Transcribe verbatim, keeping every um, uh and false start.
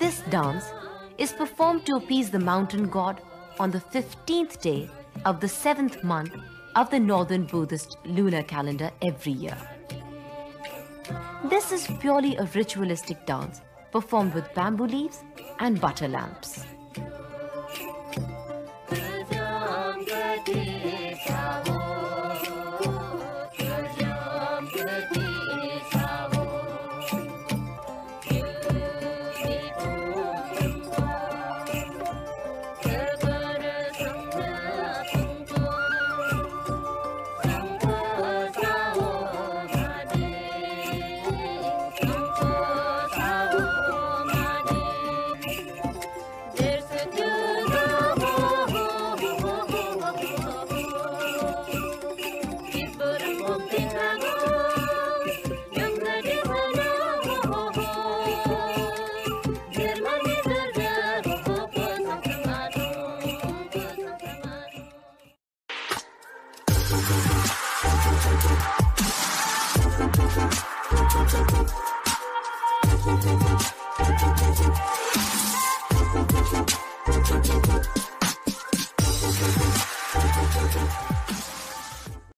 This dance is performed to appease the mountain god on the fifteenth day of the seventh month of the Northern Buddhist lunar calendar every year. This is purely a ritualistic dance performed with bamboo leaves and butter lamps. Thank you.